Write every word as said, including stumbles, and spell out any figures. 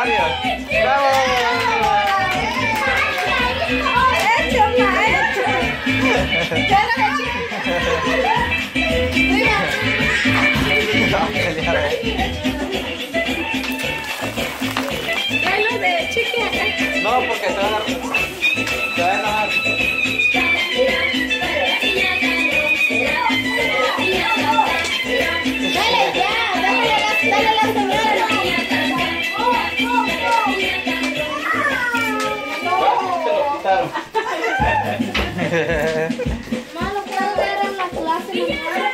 Mario. ¡Bravo! ¡Hecho, maestro! ¡Ya lo he Mira. Dale de chiqui acá. No, porque se van a... Se van a enojar. Dale ya, dale la, dale la semana. Se lo quitaron. Malo, puedo ver en la clase.